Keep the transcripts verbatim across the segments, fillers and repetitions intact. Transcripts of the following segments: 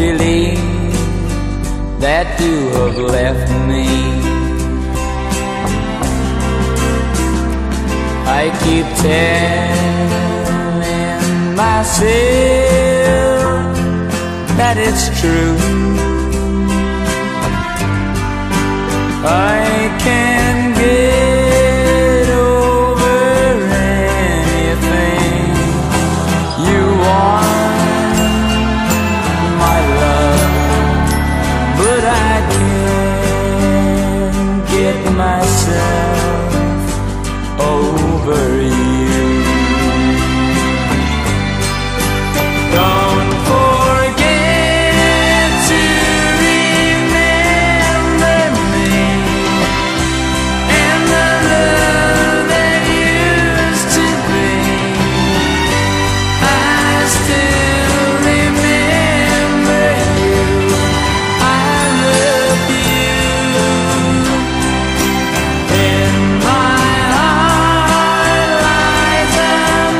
believe that you have left me. I keep telling myself that it's true. I can get over anything you want, my love, but I can't get myself over you. Don't forget to remember me and the love that used to be. I still remember you. I love you. In my heart lies a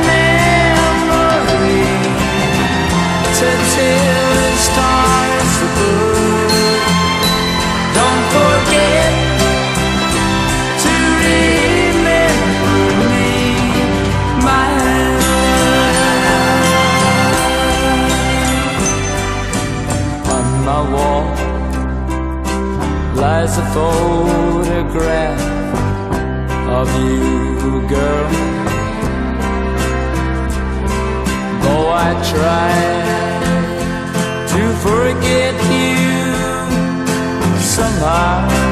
memory to tell the stars above. Don't forget to remember me, my love. On my wall lies a photograph of you, girl. Though I try to forget you somehow,